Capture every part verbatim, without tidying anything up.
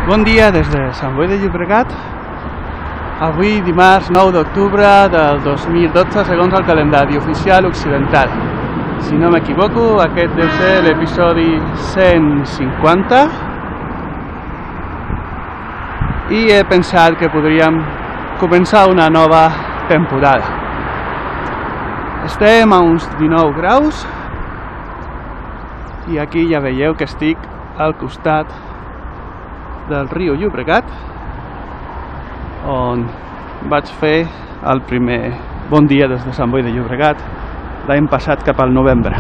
Bon dia des de Sant Boi de Llobregat. Avui dimarts nou d'octubre del dos mil dotze segons el calendari oficial occidental. Si no m'equivoco, aquest deu ser l'episodi cent cinquanta i he pensat que podríem començar una nova temporada. Estem a uns dinou graus i aquí ja veieu que estic al costat del riu Llobregat, on vaig fer el primer Bon dia des de Sant Boi de Llobregat l'any passat cap al novembre.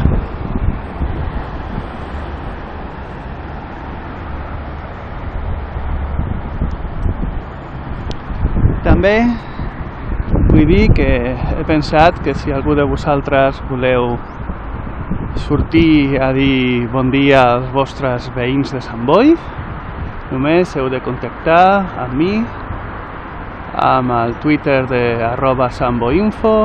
També vull dir que he pensat que si algú de vosaltres voleu sortir a dir bon dia als vostres veïns de Sant Boi, només heu de contactar amb mi amb el Twitter de arroba samboinfo,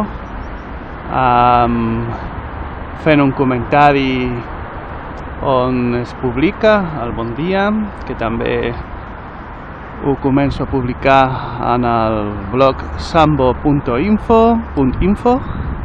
amb, fent un comentari on es publica el bon dia, que també ho començo a publicar en el blog sambo punt info,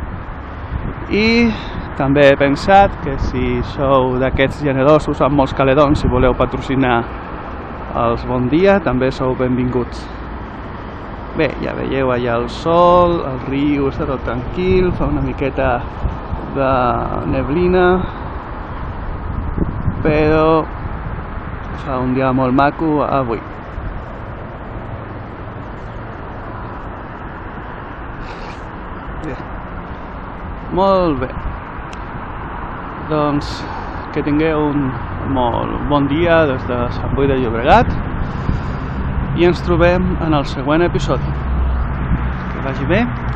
i també he pensat que si sou d'aquests generosos amb molts caledons i voleu patrocinar els bon dia, també sou benvinguts. Bé, ja veieu allà el sol, el riu està tot tranquil, fa una miqueta de neblina, però fa un dia molt maco avui. Bé. Molt bé. Doncs que tingueu un molt bon dia des de Sant Boi de Llobregat i ens trobem en el següent episodi. Que vagi bé.